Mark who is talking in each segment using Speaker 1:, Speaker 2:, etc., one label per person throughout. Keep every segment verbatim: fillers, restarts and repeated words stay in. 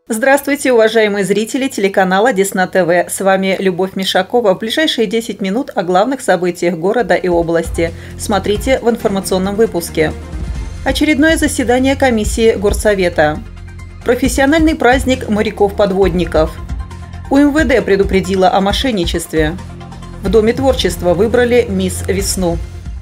Speaker 1: Здравствуйте, уважаемые зрители телеканала Десна ТВ. С вами Любовь Мишакова. В ближайшие десять минут о главных событиях города и области. Смотрите в информационном выпуске. Очередное заседание комиссии Горсовета. Профессиональный праздник моряков-подводников. УМВД предупредила о мошенничестве. В Доме творчества выбрали мисс Весну.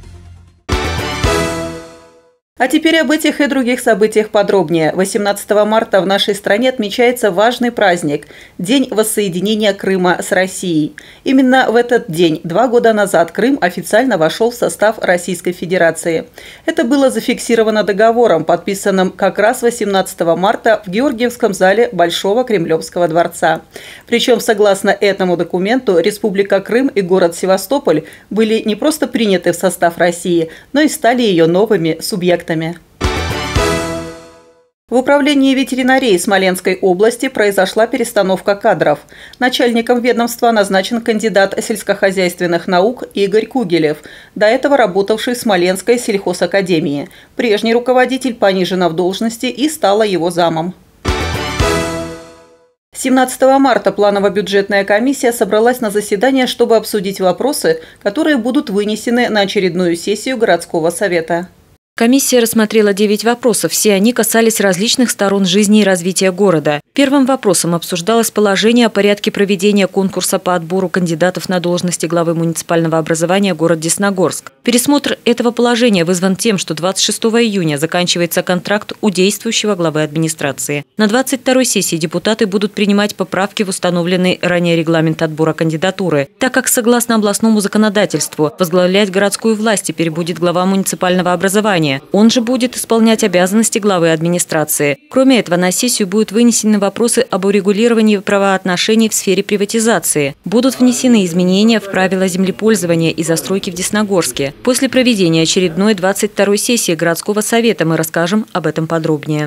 Speaker 1: А теперь об этих и других событиях подробнее. восемнадцатого марта в нашей стране отмечается важный праздник – День воссоединения Крыма с Россией. Именно в этот день, два года назад, Крым официально вошел в состав Российской Федерации. Это было зафиксировано договором, подписанным как раз восемнадцатого марта в Георгиевском зале Большого Кремлевского дворца. Причем, согласно этому документу, Республика Крым и город Севастополь были не просто приняты в состав России, но и стали ее новыми субъектами. В управлении ветеринарии Смоленской области произошла перестановка кадров. Начальником ведомства назначен кандидат сельскохозяйственных наук Игорь Кугелев, до этого работавший в Смоленской сельхозакадемии. Прежний руководитель понижена в должности и стала его замом. семнадцатого марта планово-бюджетная комиссия собралась на заседание, чтобы обсудить вопросы, которые будут вынесены на очередную сессию городского совета.
Speaker 2: Комиссия рассмотрела девять вопросов. Все они касались различных сторон жизни и развития города. Первым вопросом обсуждалось положение о порядке проведения конкурса по отбору кандидатов на должности главы муниципального образования город Десногорск. Пересмотр этого положения вызван тем, что двадцать шестого июня заканчивается контракт у действующего главы администрации. На двадцать второй сессии депутаты будут принимать поправки в установленный ранее регламент отбора кандидатуры, так как, согласно областному законодательству, возглавлять городскую власть теперь будет глава муниципального образования. Он же будет исполнять обязанности главы администрации. Кроме этого, на сессию будут вынесены вопросы об урегулировании правоотношений в сфере приватизации. Будут внесены изменения в правила землепользования и застройки в Десногорске. После проведения очередной двадцать второй сессии городского совета мы расскажем об этом подробнее.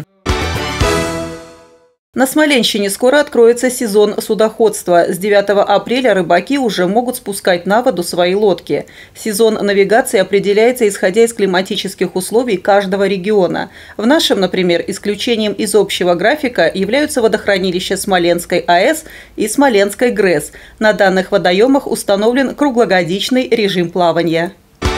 Speaker 1: На Смоленщине скоро откроется сезон судоходства. С девятого апреля рыбаки уже могут спускать на воду свои лодки. Сезон навигации определяется исходя из климатических условий каждого региона. В нашем, например, исключением из общего графика являются водохранилища Смоленской АЭС и Смоленской ГРЭС. На данных водоемах установлен круглогодичный режим плавания.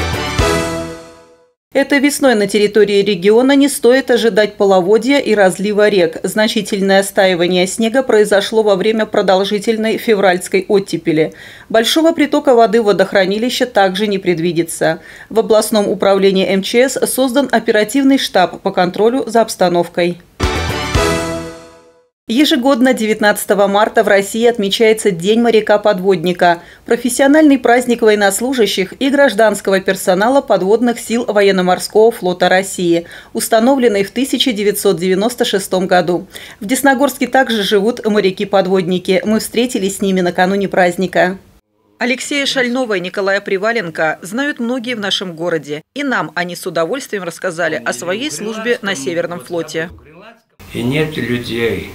Speaker 1: Этой весной на территории региона не стоит ожидать половодья и разлива рек. Значительное стаивание снега произошло во время продолжительной февральской оттепели. Большого притока воды в водохранилище также не предвидится. В областном управлении эм че эс создан оперативный штаб по контролю за обстановкой. Ежегодно девятнадцатого марта в России отмечается День моряка-подводника – профессиональный праздник военнослужащих и гражданского персонала подводных сил Военно-морского флота России, установленный в тысяча девятьсот девяносто шестом году. В Десногорске также живут моряки-подводники. Мы встретились с ними накануне праздника. Алексея Шальнова и Николая Приваленко знают многие в нашем городе. И нам они с удовольствием рассказали о своей службе на Северном флоте.
Speaker 3: И нет людей,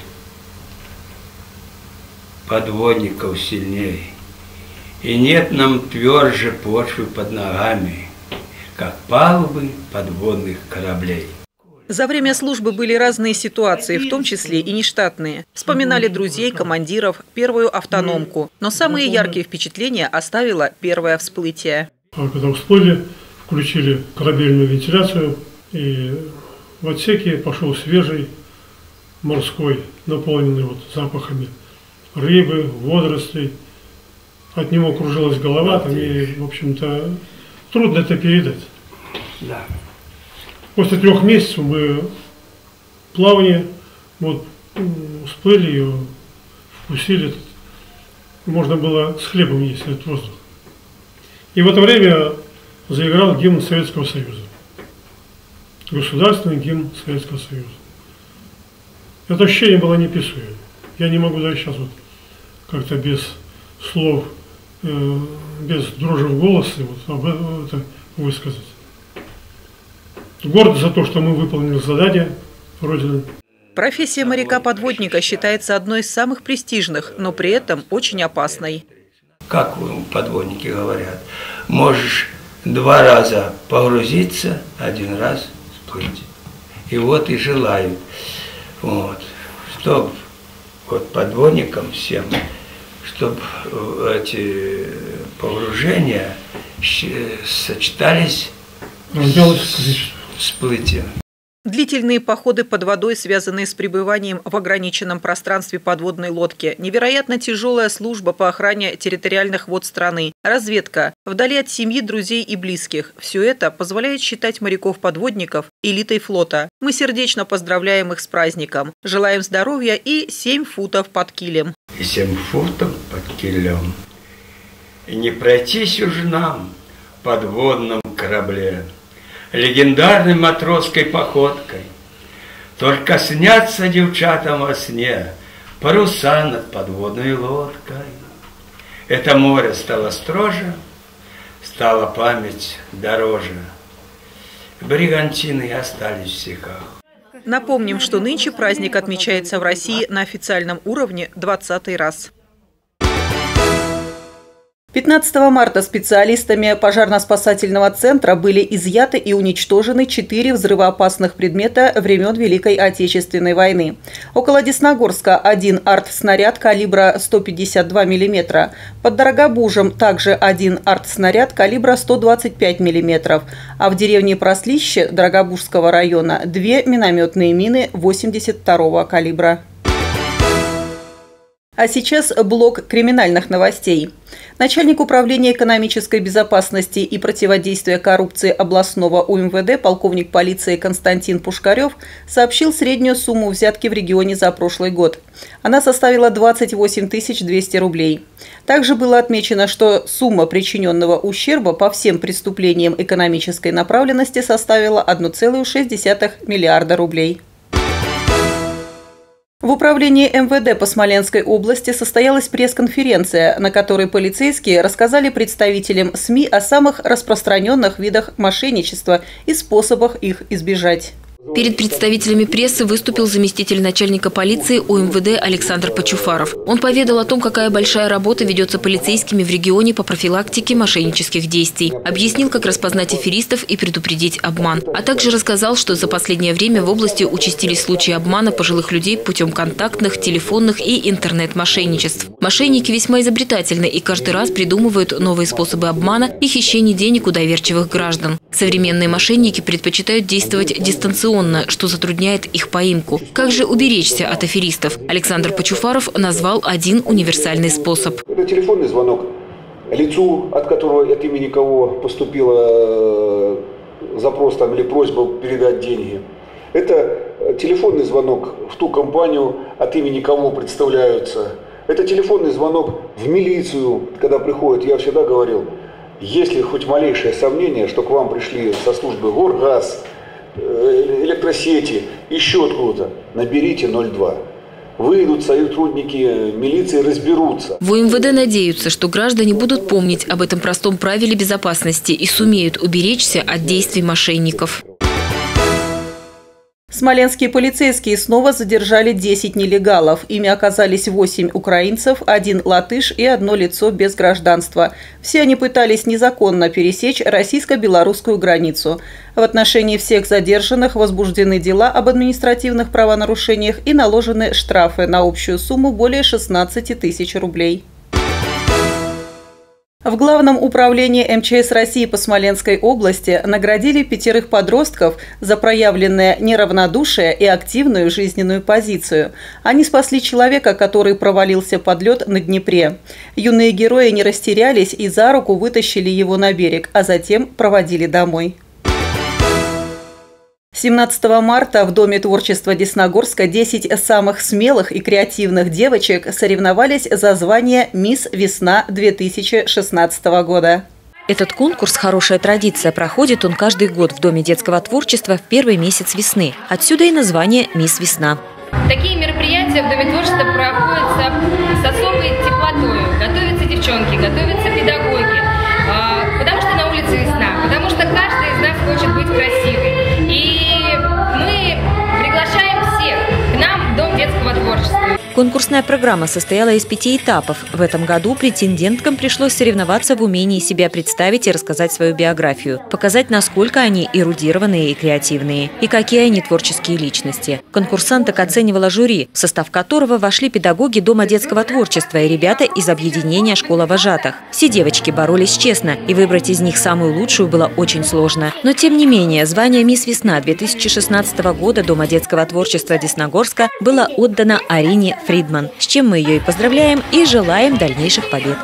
Speaker 3: подводников сильнее. И нет нам тверже почвы под ногами, как палубы подводных кораблей.
Speaker 1: За время службы были разные ситуации, в том числе и нештатные. Вспоминали друзей, командиров, первую автономку. Но самые яркие впечатления оставило первое всплытие.
Speaker 4: А когда всплыли, включили корабельную вентиляцию, и в отсеке пошел свежий морской, наполненный вот запахами рыбы, водорослей. От него кружилась голова, там, и, в общем-то, трудно это передать.
Speaker 3: Да.
Speaker 4: После трех месяцев мы плавание, вот, всплыли ее, вкусили. Можно было с хлебом есть этот воздух. И в это время заиграл гимн Советского Союза. Государственный гимн Советского Союза. Это ощущение было неописуемо. Я не могу даже сейчас вот как-то без слов, э, без дрожи в голосе вот об этом это высказать. Горд за то, что мы выполнили задание Родины.
Speaker 1: Профессия моряка-подводника считается одной из самых престижных, но при этом очень опасной.
Speaker 3: Как подводники говорят, можешь два раза погрузиться, один раз всплыть. И вот и желают, вот, чтобы вот подводникам всем, чтобы эти погружения сочетались с всплытием.
Speaker 1: Длительные походы под водой, связанные с пребыванием в ограниченном пространстве подводной лодки, невероятно тяжелая служба по охране территориальных вод страны, разведка, вдали от семьи, друзей и близких – все это позволяет считать моряков-подводников элитой флота. Мы сердечно поздравляем их с праздником, желаем здоровья и семь футов под килем.
Speaker 3: И семь футов под килем. И не пройтись уже нам подводном корабле легендарной матросской походкой. Только снятся девчатам во сне паруса над подводной лодкой. Это море стало строже, стала память дороже. Бригантины остались в стихах.
Speaker 1: Напомним, что нынче праздник отмечается в России на официальном уровне двадцатый раз. пятнадцатого марта специалистами пожарно-спасательного центра были изъяты и уничтожены четыре взрывоопасных предмета времен Великой Отечественной войны. Около Десногорска один арт-снаряд калибра сто пятьдесят два миллиметра. Под Дорогобужем также один арт-снаряд калибра сто двадцать пять миллиметров. А в деревне Прослище Дорогобужского района две минометные мины восемьдесят второго калибра. А сейчас блок криминальных новостей. Начальник управления экономической безопасности и противодействия коррупции областного УМВД полковник полиции Константин Пушкарев сообщил среднюю сумму взятки в регионе за прошлый год. Она составила двадцать восемь тысяч двести рублей. Также было отмечено, что сумма причиненного ущерба по всем преступлениям экономической направленности составила одна целая шесть десятых миллиарда рублей. В управлении МВД по Смоленской области состоялась пресс-конференция, на которой полицейские рассказали представителям СМИ о самых распространенных видах мошенничества и способах их избежать.
Speaker 2: Перед представителями прессы выступил заместитель начальника полиции УМВД Александр Почуфаров. Он поведал о том, какая большая работа ведется полицейскими в регионе по профилактике мошеннических действий. Объяснил, как распознать аферистов и предупредить обман. А также рассказал, что за последнее время в области участились случаи обмана пожилых людей путем контактных, телефонных и интернет-мошенничеств. Мошенники весьма изобретательны и каждый раз придумывают новые способы обмана и хищения денег у доверчивых граждан. Современные мошенники предпочитают действовать дистанционно, что затрудняет их поимку. Как же уберечься от аферистов? Александр Почуфаров назвал один универсальный способ.
Speaker 5: Это телефонный звонок лицу, от которого от имени кого поступил запрос там, или просьба передать деньги. Это телефонный звонок в ту компанию, от имени кого представляются. Это телефонный звонок в милицию, когда приходят. Я всегда говорил, если хоть малейшее сомнение, что к вам пришли со службы Горгаз, электросети, еще откуда-то, наберите ноль два. Выйдут сотрудники милиции, разберутся.
Speaker 2: В УМВД надеются, что граждане будут помнить об этом простом правиле безопасности и сумеют уберечься от действий мошенников.
Speaker 1: Смоленские полицейские снова задержали десять нелегалов. Ими оказались восемь украинцев, один латыш и одно лицо без гражданства. Все они пытались незаконно пересечь российско-белорусскую границу. В отношении всех задержанных возбуждены дела об административных правонарушениях и наложены штрафы на общую сумму более шестнадцати тысяч рублей. В Главном управлении эм че эс России по Смоленской области наградили пятерых подростков за проявленное неравнодушие и активную жизненную позицию. Они спасли человека, который провалился под лед на Днепре. Юные герои не растерялись и за руку вытащили его на берег, а затем проводили домой. семнадцатого марта в Доме творчества Десногорска десять самых смелых и креативных девочек соревновались за звание «Мисс Весна» две тысячи шестнадцатого года.
Speaker 2: Этот конкурс «Хорошая традиция». Проходит он каждый год в Доме детского творчества в первый месяц весны. Отсюда и название «Мисс Весна».
Speaker 6: Такие мероприятия в Доме творчества проходят с особой теплотой. Готовятся девчонки, готовятся педагоги. Потому что на улице весна, потому что каждый из нас хочет быть красивой. И мы приглашаем всех к нам в Дом детского творчества.
Speaker 2: Конкурсная программа состояла из пяти этапов. В этом году претенденткам пришлось соревноваться в умении себя представить и рассказать свою биографию, показать, насколько они эрудированные и креативные, и какие они творческие личности. Конкурсанток оценивала жюри, в состав которого вошли педагоги Дома детского творчества и ребята из объединения «Школа вожатых». Все девочки боролись честно, и выбрать из них самую лучшую было очень сложно. Но тем не менее, звание «Мисс Весна» две тысячи шестнадцатого года Дома детского творчества Десногорска было отдано Арине Фридман, с чем мы ее и поздравляем и желаем дальнейших побед.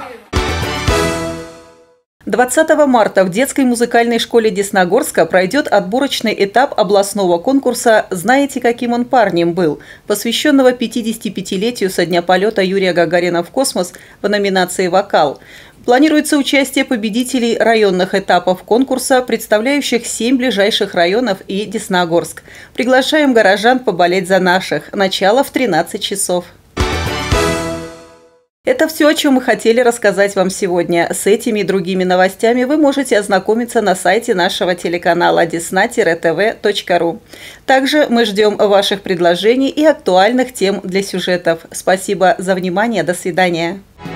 Speaker 1: двадцатого марта в детской музыкальной школе Десногорска пройдет отборочный этап областного конкурса «Знаете, каким он парнем был?», посвященного пятидесятипятилетию со дня полета Юрия Гагарина в космос в номинации «Вокал». Планируется участие победителей районных этапов конкурса, представляющих семь ближайших районов и Десногорск. Приглашаем горожан поболеть за наших. Начало в тринадцать часов. Это все, о чем мы хотели рассказать вам сегодня. С этими и другими новостями вы можете ознакомиться на сайте нашего телеканала десна тире тэ вэ точка ру. Также мы ждем ваших предложений и актуальных тем для сюжетов. Спасибо за внимание. До свидания.